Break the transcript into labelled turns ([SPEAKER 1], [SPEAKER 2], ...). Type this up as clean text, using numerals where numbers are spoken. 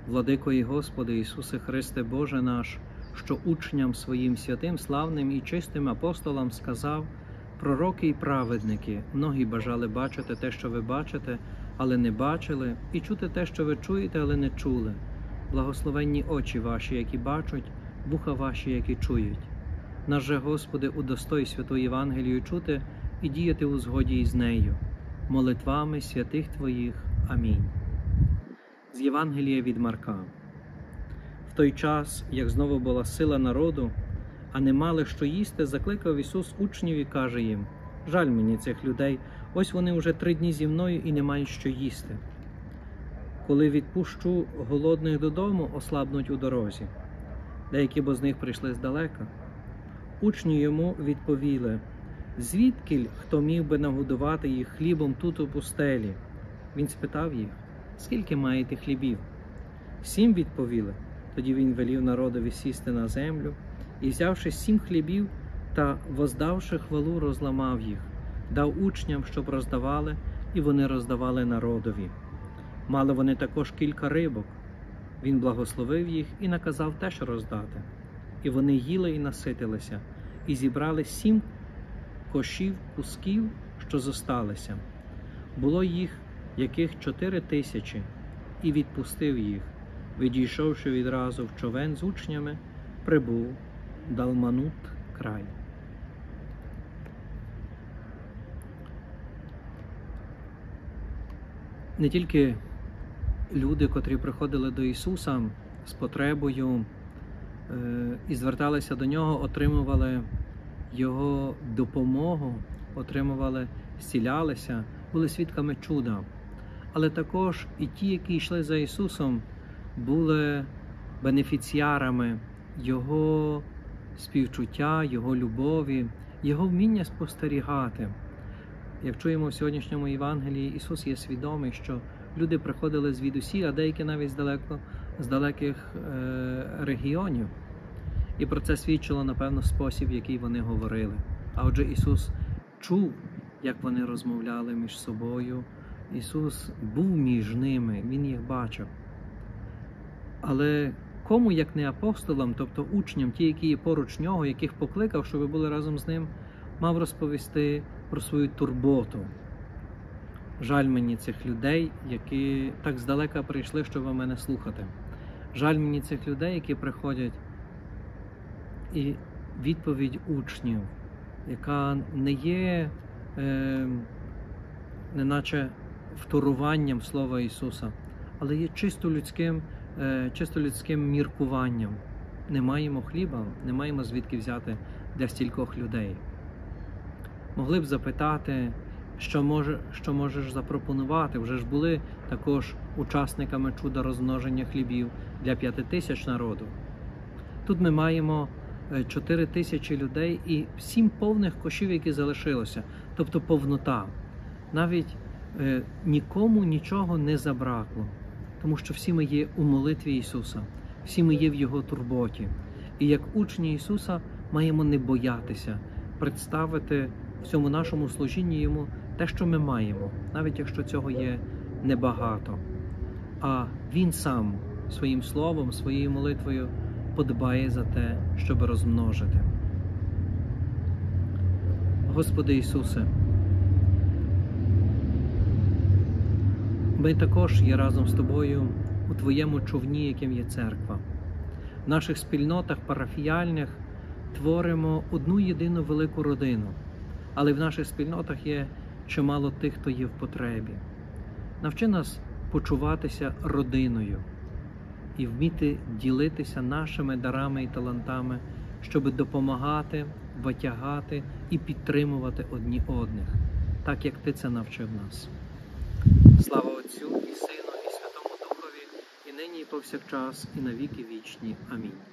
[SPEAKER 1] Владико і Господи Ісусе Христе, Боже наш, що учням своїм святим, славним і чистим апостолам сказав: пророки і праведники, многі бажали бачити те, що ви бачите, але не бачили, і чути те, що ви чуєте, але не чули. Благословенні очі ваші, які бачать, вуха ваші, які чують. Нас же, Господи, удостой святу Євангелію чути і діяти у згоді із нею. Молитвами святих Твоїх. Амінь. З Євангелія від Марка. В той час, як знову була сила народу, а не мали що їсти, закликав Ісус учнів і каже їм: жаль мені цих людей, ось вони вже 3 дні зі мною і не мають що їсти. Коли відпущу голодних додому, ослабнуть у дорозі. Деякі бо з них прийшли здалека. Учні йому відповіли: звідкіль хто міг би нагодувати їх хлібом тут у пустелі? Він спитав їх: скільки маєте хлібів? 7 відповіли. Тоді він велів народові сісти на землю і, взявши 7 хлібів та воздавши хвалу, розламав їх, дав учням, щоб роздавали, і вони роздавали народові. Мали вони також кілька рибок. Він благословив їх і наказав теж роздати. І вони їли і наситилися, і зібрали 7 кошів кусків, що зосталися. Було їх яких 4000, і відпустив їх. Відійшовши відразу в човен з учнями, прибув Далманут край. Не тільки люди, котрі приходили до Ісуса з потребою і зверталися до Нього, отримували Його допомогу, зцілялися, були свідками чуда. Але також і ті, які йшли за Ісусом, були бенефіціарами Його співчуття, Його любові, Його вміння спостерігати. Як чуємо в сьогоднішньому Євангелії, Ісус є свідомий, що люди приходили звідусі, а деякі навіть з далеких регіонів. І про це свідчило, напевно, спосіб, який вони говорили. А отже, Ісус чув, як вони розмовляли між собою. Ісус був між ними, Він їх бачив. Але кому, як не апостолам, тобто учням, ті, які є поруч Нього, яких покликав, щоб були разом з Ним, мав розповісти про свою турботу. Жаль мені цих людей, які так здалека прийшли, щоб мене слухати. Жаль мені цих людей, які приходять. І відповідь учнів, яка не є неначе вторуванням Слова Ісуса, але є чисто людським міркуванням. Не маємо хліба, не маємо звідки взяти для стількох людей. Могли б запитати, що можеш запропонувати. Вже ж були також учасниками чуда розмноження хлібів для 5000 народу. Тут ми маємо 4000 людей і 7 повних кошів, які залишилося, тобто повнота. Навіть нікому нічого не забракло, тому що всі ми є у молитві Ісуса, всі ми є в Його турботі. І як учні Ісуса маємо не боятися представити в цьому нашому служінні Йому те, що ми маємо, навіть якщо цього є небагато. А Він сам своїм словом, своєю молитвою подбає за те, щоб розмножити. Господи Ісусе, ми також є разом з Тобою у Твоєму човні, яким є церква. В наших спільнотах парафіяльних творимо одну єдину велику родину, але в наших спільнотах є чимало тих, хто є в потребі. Навчи нас почуватися родиною і вміти ділитися нашими дарами і талантами, щоб допомагати, витягати і підтримувати одні одних, так як Ти це навчив нас. Слава Отцю і Сину і Святому Духові, і нині і повсякчас, і на віки вічні. Амінь.